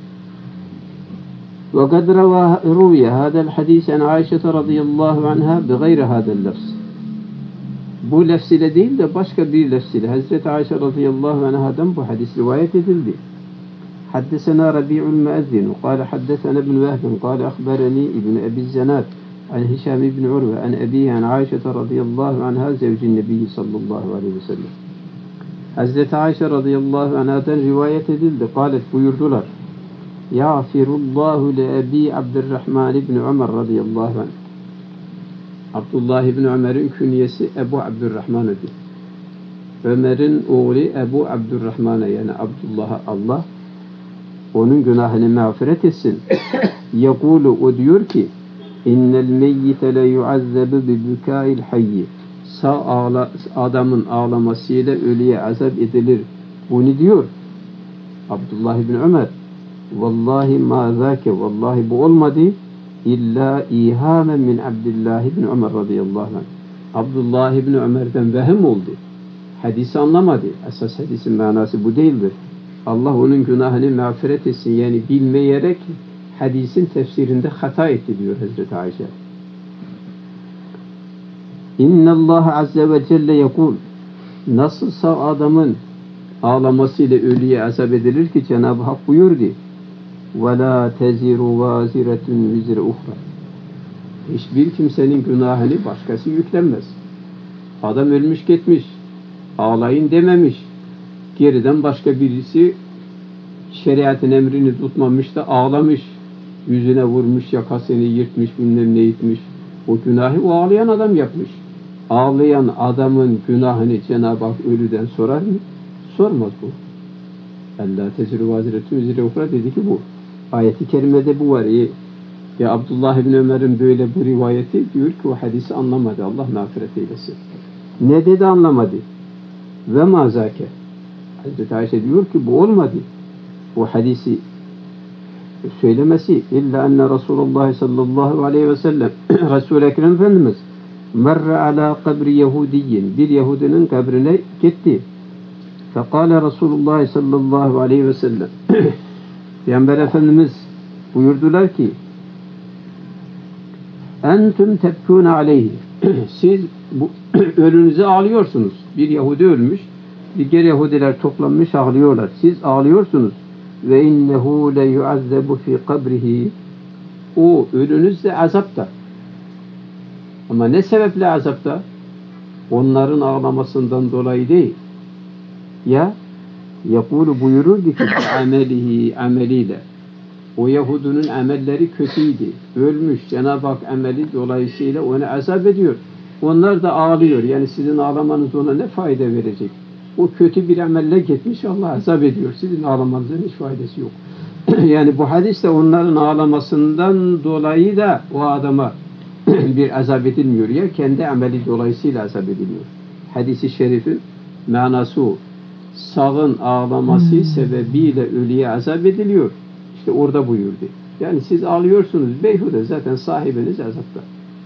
وَقَدْ رُوِيَ هَذَا الْحَدِيثَ عَنْ عَائِشَةَ رَضِيَ اللّٰهُ عَنْهَا بِغَيْرِ هَذَا اللَّفْزِ. Bu lefz ile değil de başka bir lefz ile Hazreti Ayşe radıyallahu anhadan bu hadis rivayet edildi. حدثنا ربيع المؤذن قال حدثنا ابن وهب قال أخبرني ابن أبي الزناد عن هشام بن عروة عن أبيه عن عائشة رضي الله عنها زوج النبي صلى الله عليه وسلم. Hazreti Ayşe radıyallahu anhadan rivayet edildi. Kalet buyurdular. Yağfirullahu le Ebi Abdurrahman ibn Ömer radıyallahu anh. Abdullah ibn Ömer'in künyesi Ebu Abdurrahman'ıdır. Ömer'in oğlu Ebu Abdurrahman'a yani Abdullah'a Allah onun günahını mağfiret etsin. Yekulu o diyor ki innel meyyite le yuazzabu bi bukâil hayyi. Sağ ağla, adamın ağlamasıyla ölüye azap edilir. Bunu diyor Abdullah ibn Ömer. Vallahi ma zâke vallahi bu olmadı illa ihamen min Abdullah ibn Ömer radıyallahu anh. Abdullah ibn Ömer'den vehim oldu. Hadisi anlamadı. Esas hadisin manası bu değildir. Allah onun günahını mağfiret etsin. Yani bilmeyerek hadisin tefsirinde hata etti diyor Hazreti Ayşe. İnne Allah azze ve celle yekul. Nasılsa adamın ağlamasıyla ölüye azap edilir ki Cenab-ı Hak buyurdu. وَلَا تَزِرُ وَازِرَةٌ وِزْرَ اُخْرَى. Hiçbir kimsenin günahını başkası yüklenmez. Adam ölmüş gitmiş. Ağlayın dememiş. Geriden başka birisi şeriatın emrini tutmamış da ağlamış. Yüzüne vurmuş, yakasını yırtmış, bilmem ne etmiş. O günahı o ağlayan adam yapmış. Ağlayan adamın günahını Cenab-ı Hak ölüden sorar mı? Sormaz bu. اَلَّا تَزِرُ وَازِرَةٌ وِزْرَ اُخْرَى dedi ki bu. Ayeti kerimede bu var. Ya Abdullah ibn Ömer'in böyle bu rivayeti diyor ki o hadisi anlamadı. Allah mağfiret eylesin. Ne dedi anlamadı? Ve mazake. Hazreti Ayşe diyor ki bu olmadı. Bu hadisi söylemesi illa enne Resulullah sallallahu aleyhi ve sellem Resul-i Ekrem Efendimiz merre ala kabri Yahudiyin bir Yahudinin kabrine gitti. Fekale Resulullah sallallahu aleyhi ve sellem Peygamber Efendimiz buyurdular ki entüm tebkûne aleyhi siz bu ölünüze ağlıyorsunuz. Bir Yahudi ölmüş. Diğer Yahudiler toplanmış ağlıyorlar. Siz ağlıyorsunuz. Ve innehu le yuazzabu fi kabrihi. O ölünüz de azapta. Ama ne sebeple azapta? Onların ağlamasından dolayı değil. Ya yakulu buyurur ki amelihi ameliyle. O Yahudunun amelleri kötüydü. Ölmüş. Cenab-ı Hak ameli dolayısıyla onu azap ediyor. Onlar da ağlıyor. Yani sizin ağlamanız ona ne fayda verecek? O kötü bir amelle gitmiş, Allah azap ediyor. Sizin ağlamanızın hiç faydası yok. Yani bu hadiste onların ağlamasından dolayı da o adama bir azap edilmiyor ya, kendi ameli dolayısıyla azap ediliyor. Hadis-i şerifin manası o. Sağın ağlaması hmm. sebebiyle ölüye azap ediliyor. İşte orada buyurdu. Yani siz ağlıyorsunuz beyhude, zaten sahibiniz azapta.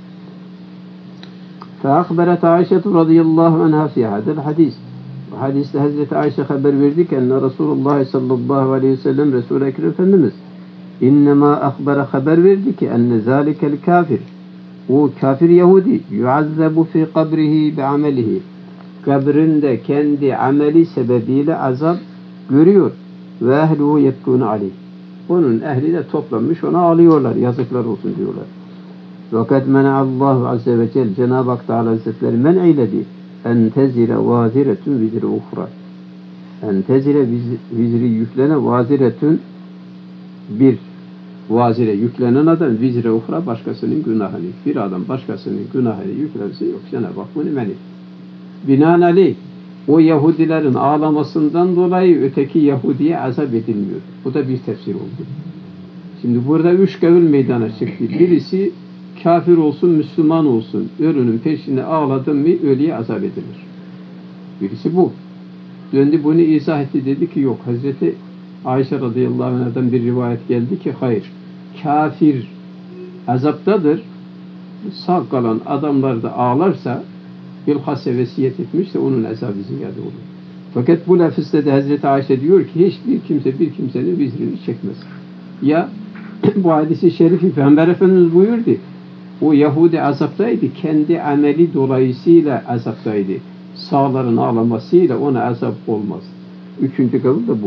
فَاَخْبَرَتْ عَيْشَةُ رَضِيَ اللّٰهُ عَنْهَا فِي هَذَا الْحَدِيثِ Bu hadiste Hazreti Ayşe haber verdi ki enne Resulullah sallallahu aleyhi ve sellem Resul-i Ekrem Efendimiz innema akbara haber verdi ki enne zâlikel kafir o kafir Yahudi yuazzabu fi kabrihi bi amelihi kabrinde kendi ameli sebebiyle azap görüyor ve ehluhu yebkûne aleyh onun ehli de toplanmış ona ağlıyorlar, yazıklar olsun diyorlar. Fakat mena'allahu azze ve celle Cenab-ı Hak Teala Hazretleri men eyledi en tezire vaziretun vizri uhra en tezire vizri yüklene vaziretun bir vazire yüklenen adam vizre uhra başkasının günahını bir adam başkasının günahını yüklerse yok Cenab-ı Hak bunu men etti. Binaenaleyh o Yahudilerin ağlamasından dolayı öteki Yahudiye azap edilmiyor. Bu da bir tefsir oldu. Şimdi burada üç kavil meydana çıktı. Birisi kafir olsun, Müslüman olsun, ölünün peşine ağladı mı ölüye azap edilir. Birisi bu. Döndü bunu izah etti, dedi ki yok. Hazreti Ayşe radıyallahu anh'dan bir rivayet geldi ki hayır. Kafir azaptadır. Sağ kalan adamlar da ağlarsa bilhassa vesiyet etmişse onun azabı ziyade olur. Fakat bu lafızda da Hazreti Ayşe diyor ki hiçbir kimse bir kimsenin vizrini çekmez. Ya bu hadisi şerifi Peygamber Efendimiz buyurdu. O Yahudi azaptaydı. Kendi ameli dolayısıyla azaptaydı. Sağların ağlamasıyla ona azap olmaz. Üçüncü kavul da bu.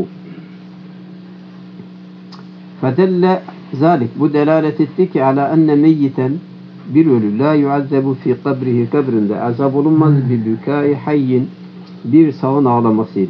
Fedelle zalik. Bu delalet etti ki ala enne meyyiten bir ölü la yuazzebu fi kabrihi kabrinde azap olunmaz bir bükâi hayyin bir sağın ağlamasıyla.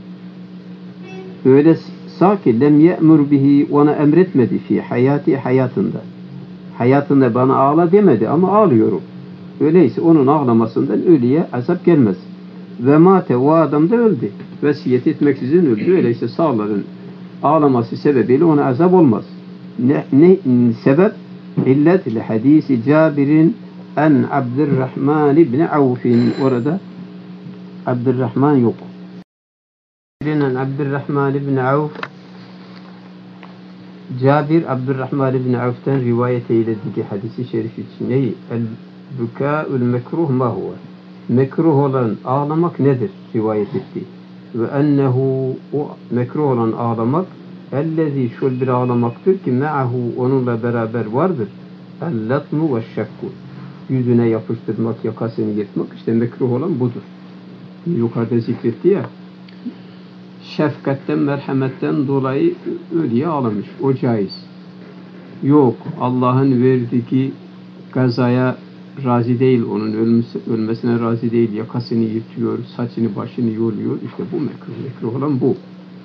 Öyle sağ ki lem ye'mur bihi ona emretmedi fi hayati hayatında. Hayatında bana ağla demedi ama ağlıyorum. Öyleyse onun ağlamasından ölüye azap gelmez. Ve mate o adam da öldü. Vesiyet etmeksizin öldü. Öyleyse sağların ağlaması sebebiyle ona azap olmaz. Ne, ne sebep? İllet li hadisi Cabir'in en Abdurrahman ibn Avf'in orada Abdurrahman yok. En Abdurrahman ibn Avf Cabir Abdurrahman ibn Avf'ten rivayet eyledi ki hadisi şerif için neyi? El-bükâ'ül mekruh ma huve? Mekruh olan ağlamak nedir? Rivayet etti. Ve ennehu o mekruh olan ağlamak ellezî şöyle bir ağlamaktır ki me'ahu onunla beraber vardır. El-latmu ve şekku. Yüzüne yapıştırmak, yakasını yırtmak işte mekruh olan budur. Yukarıda zikretti ya. Şefkatten, merhametten dolayı ölüye ağlamış. O caiz. Yok. Allah'ın verdiği gazaya razı değil. Onun ölmesi, ölmesine razı değil. Yakasını yırtıyor, saçını başını yoluyor. İşte bu mekruh. Mekruh olan bu.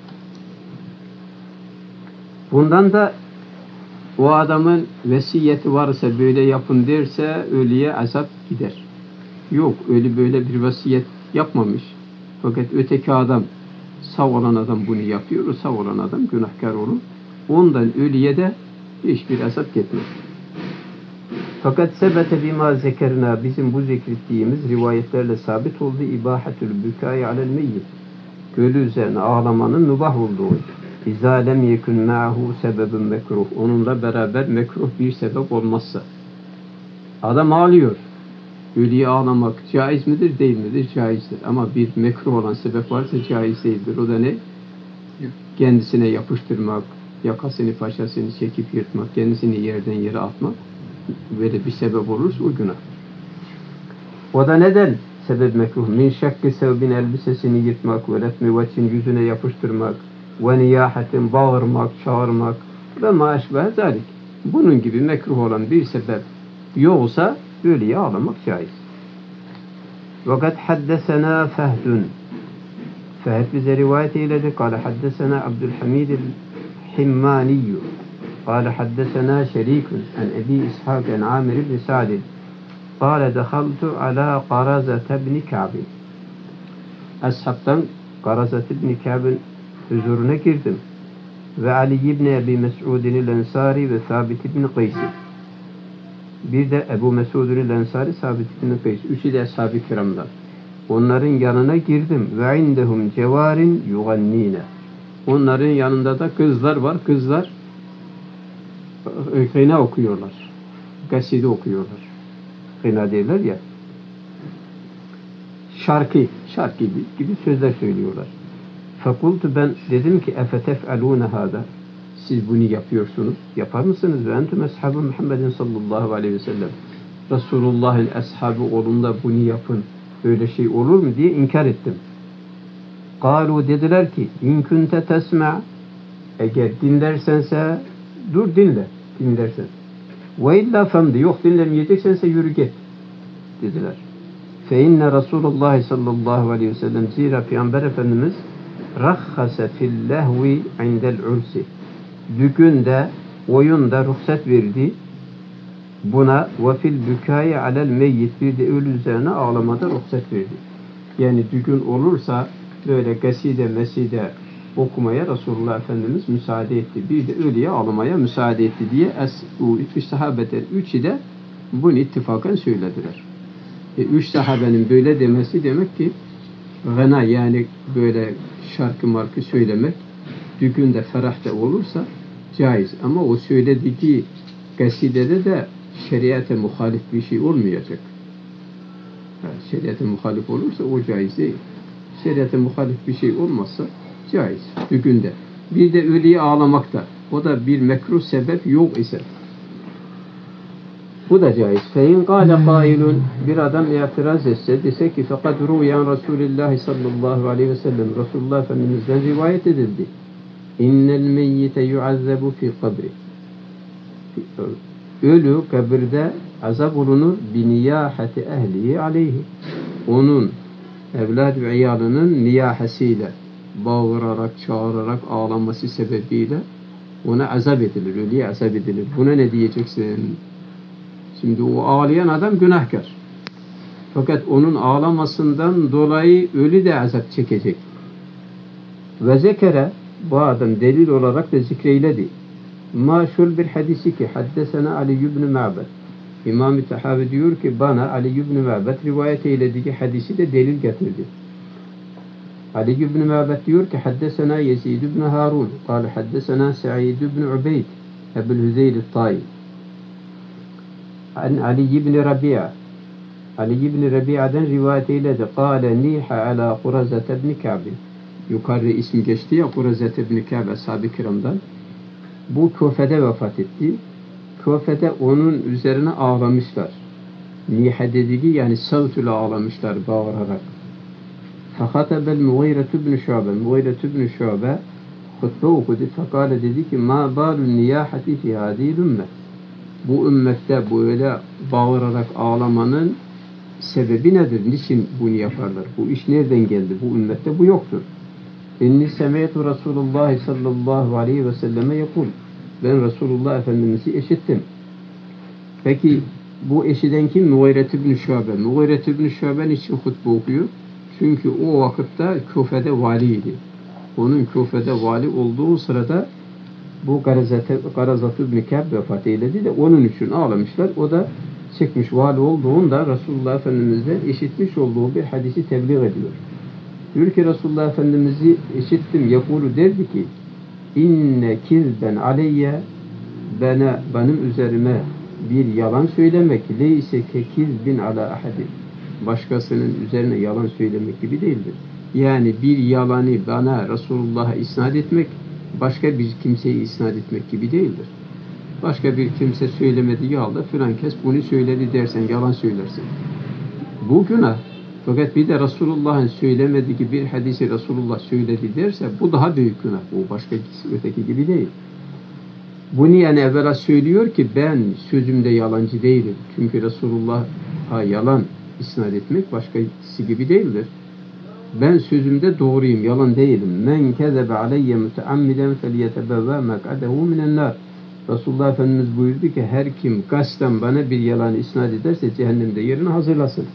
Bundan da o adamın vesiyeti varsa böyle yapın derse ölüye azap gider. Yok. Ölü böyle bir vesiyet yapmamış. Fakat öteki adam sağ olan adam bunu yapıyor. O sağ olan adam günahkar olur. Ondan ölüye de hiçbir azap gitmez. Fakat sebete bima zekerna bizim bu zikrettiğimiz rivayetlerle sabit oldu. İbahatül bükâi alel meyyit. Ölü üzerine ağlamanın mübah olduğu. İzâ lem yekun ma'hu sebebun mekruh. Onunla beraber mekruh bir sebep olmazsa. Adam ağlıyor. Ölüye ağlamak caiz midir, değil midir? Caizdir. Ama bir mekruh olan sebep varsa caiz değildir. O da ne? Kendisine yapıştırmak, yakasını, paşasını çekip yırtmak, kendisini yerden yere atmak. Böyle bir sebep olursa o günah. O da neden? Sebep mekruh. Min şekki sevbin elbisesini yırtmak ve letmi veçin yüzüne yapıştırmak ve niyahetin bağırmak, çağırmak ve maaşbeh zalik. Bunun gibi mekruh olan bir sebep yoksa ölüye ağlamak caiz. Vakat haddesena Fehdun. Fehd bize rivayet eyledi. Kale haddesena Abdülhamid el-Himmaniyyü. Kale haddesena Şerikun en Ebi İshak en Amir ibn Sa'd. Kale dehaltu ala Qarazat ibn Ka'b. Ashabtan Qarazat ibn Ka'b'in huzuruna girdim. Ve Ali ibn Ebi Mes'udin el-Ensari ve Sabit ibn Qays. Bir de Ebu Mesud'un el-Ensari, Sabit ibn Qays. Üçü de ashab-ı kiramdan. Onların yanına girdim. Ve indehum cevarin yugannine. Onların yanında da kızlar var. Kızlar gına okuyorlar. Kaside okuyorlar. Gına derler ya. Şarkı, şarkı gibi sözler söylüyorlar. Fakultu, ben dedim ki efetef'alûne hâdâ. Siz bunu yapıyorsunuz. Yapar mısınız? Ve entüm ashabı Muhammedin sallallahu aleyhi ve sellem. Resulullah'ın ashabı olun da bunu yapın. Öyle şey olur mu diye inkar ettim. Kâlu, dediler ki in kunte tesma', eğer dinlersense dur dinle, dinlersen. Ve illa femdi, yok dinlemeyeceksense yürü git dediler. Fe inne Resulullah sallallahu aleyhi ve sellem, zira Peygamber Efendimiz rahhase fil lehvi indel ursi, düğünde, oyunda ruhsat verdi buna, ve fil bükâye alel meyyit, bir de ölü üzerine ağlamada ruhsat verdi. Yani düğün olursa böyle kaside meside okumaya Resulullah Efendimiz müsaade etti. Bir de ölüye ağlamaya müsaade etti diye es, bu üç sahabeden üçü de bunu ittifakan söylediler. E, üç sahabenin böyle demesi demek ki gına, yani böyle şarkı markı söylemek düğünde, ferahta olursa caiz. Ama o söylediği kasidede de şeriate muhalif bir şey olmayacak. Yani şeriate muhalif olursa o caiz değil. Şeriate muhalif bir şey olmazsa caiz düğünde. Bir de ölüye ağlamakta. O da bir mekruh sebep yok ise bu da caiz. Fein kâle kâilun, bir adam itiraz etse, dese ki fakat rûyan Resulullah sallallahu aleyhi ve sellem, Resulullah Efendimiz'den rivayet edildi. İnnel meyyite yuazzabu fi kabri. Ölü kabirde azap olunur biniyahati ehlihi aleyhi. Onun evlad ve iyalının niyahesiyle, bağırarak, çağırarak, ağlaması sebebiyle ona azap edilir, ölüye azap edilir. Buna ne diyeceksin? Şimdi o ağlayan adam günahkar. Fakat onun ağlamasından dolayı ölü de azap çekecek. Ve zekere, bu adam delil olarak da zikreyledi. Maşul bir hadisi ki haddesena Ali ibn Ma'bad. İmam-ı Tahavi diyor ki bana Ali ibn Ma'bad rivayet eylediği hadisi de delil getirdi. Ali ibn Ma'bad diyor ki haddesena Yezid ibn Harun. Kale haddesena Sa'id ibn Ubeyd Ebul Hüzeyl-i-Tayi. An Ali ibn Rabi'a. Ali ibn Rabi'a'dan rivayet eyledi. Kale niha ala Kurazat ibn Ka'b. Yukarı ismi geçti ya, Kurazat ibn Ka'b ashab-ı kiramdan. Bu Küfe'de vefat etti. Küfe'de onun üzerine ağlamışlar. Niha dediği yani savtuyla ağlamışlar, bağırarak. Fakatebel Mughire ibn Şu'be. Mughire ibn Şu'be hutbe okudu. Fakale dedi ki ma balun niyahati fi hadil ümmet. Bu ümmette böyle bağırarak ağlamanın sebebi nedir? Niçin bunu yaparlar? Bu iş nereden geldi? Bu ümmette bu yoktur. İnni semeytu Resulullah sallallahu aleyhi ve selleme yekul. Ben Resulullah Efendimiz'i işittim. Peki bu eşiden kim? Mughire ibn Şu'be. Mughire ibn Şu'be için hutbe okuyor? Çünkü o vakitte Küfe'de valiydi. Onun Küfe'de vali olduğu sırada bu Garazat ibn Ka'b vefat eyledi de onun için ağlamışlar. O da çıkmış vali olduğunda Resulullah Efendimiz'den işitmiş olduğu bir hadisi tebliğ ediyor. Diyor ki Resulullah Efendimiz'i işittim. Yakulu derdi ki inne kizben aleyye, bana, benim üzerime bir yalan söylemek leyse ke kizbin ala ahadi, başkasının üzerine yalan söylemek gibi değildir. Yani bir yalanı bana Resulullah'a isnat etmek başka bir kimseyi isnat etmek gibi değildir. Başka bir kimse söylemediği halde filan kes bunu söyledi dersen yalan söylersin. Bu günah. Fakat bir de Resulullah'ın söylemediği bir hadisi Resulullah söyledi derse bu daha büyük günah. Bu başka öteki gibi değil. Bunu yani evvela söylüyor ki ben sözümde yalancı değilim. Çünkü Resulullah'a yalan isnat etmek başkası gibi değildir. Ben sözümde doğruyum, yalan değilim. Men kezebe aleyye müteammiden felyetebevve mek'adehu minen nar. Resulullah Efendimiz buyurdu ki her kim kasten bana bir yalan isnat ederse cehennemde yerini hazırlasın.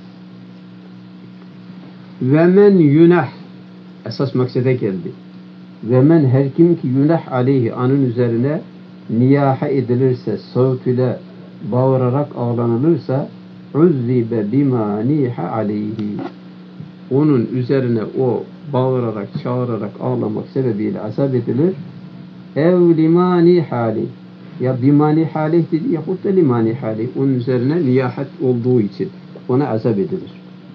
Ve men yunah, esas maksede geldi. Ve men her kim ki yunah aleyhi, anın üzerine niyaha edilirse, savt ile bağırarak ağlanılırsa, uzzibe bima niha aleyhi, onun üzerine o bağırarak, çağırarak ağlamak sebebiyle azap edilir. Ev limani hali, ya bimani halih dedi yahut da limani halih, onun üzerine niyahat olduğu için ona azap edilir.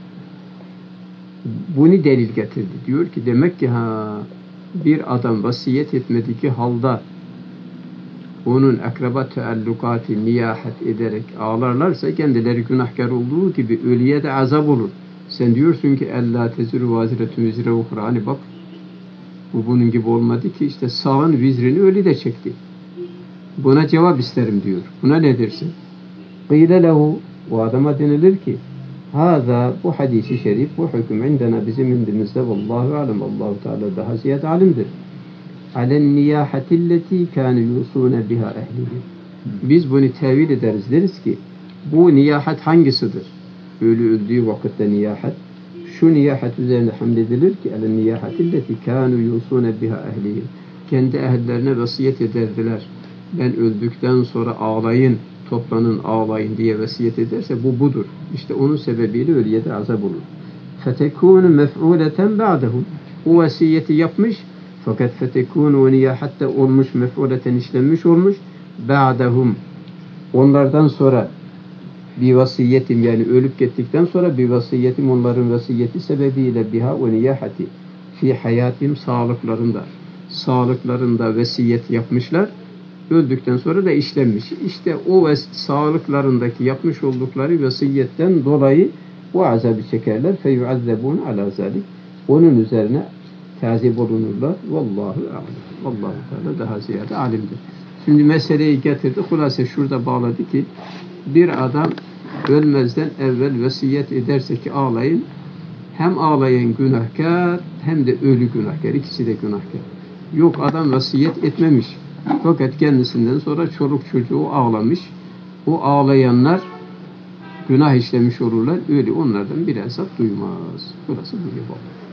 Bunu delil getirdi. Diyor ki demek ki ha bir adam vasiyet etmediği halda onun akraba teallukatı niyahat ederek ağlarlarsa kendileri günahkar olduğu gibi ölüye de azap olur. Sen diyorsun ki ella teziru vaziretun vizre uhra. Hani bak bu bunun gibi olmadı ki işte sağın vizrini ölü de çekti. Buna cevap isterim diyor. Buna ne dersin? Qîle lehu, o adama denilir ki hâzâ, bu hadisi şerif, bu hüküm indena bizim indimizde vallahu alem, Allahu Teala daha ziyade alimdir. Alen niyahatilleti kâne yusûne biha ehlihi. Biz bunu tevil ederiz, deriz ki bu niyahat hangisidir? Ölü öldüğü vakitte niyahat. Şu niyahat üzerine hamledilir ki elen niyahatilleti kâne yusûne biha ehlihi. Kendi ehllerine vasiyet ederdiler. Ben öldükten sonra ağlayın, toplanın ağlayın diye vasiyet ederse bu budur. İşte onun sebebiyle ölüye de azap olur. Fetekûnü mef'ûleten ba'dehu. O vasiyeti yapmış fakat fetekûnü o niyahatta olmuş, mef'ûleten işlenmiş olmuş. Ba'dehum. Onlardan sonra bir vasiyetim, yani ölüp gittikten sonra bir vasiyetim onların vasiyeti sebebiyle biha o niyahati fi hayatim, sağlıklarında sağlıklarında vasiyet yapmışlar. Öldükten sonra da işlenmiş. İşte o sağlıklarındaki yapmış oldukları vasiyetten dolayı o azabı çekerler. Feyuazzebun ala zalik. Onun üzerine tazip olunurlar. Vallahu a'lem. Vallahu Teala daha ziyade alimdir. Şimdi meseleyi getirdi. Hulasa şurada bağladı ki bir adam ölmezden evvel vasiyet ederse ki ağlayın. Hem ağlayan günahkar hem de ölü günahkar. İkisi de günahkar. Yok, adam vasiyet etmemiş. Fakat kendisinden sonra çoluk çocuğu ağlamış. O ağlayanlar günah işlemiş olurlar. Öyle onlardan bir hesap duymaz. Burası bu gibi.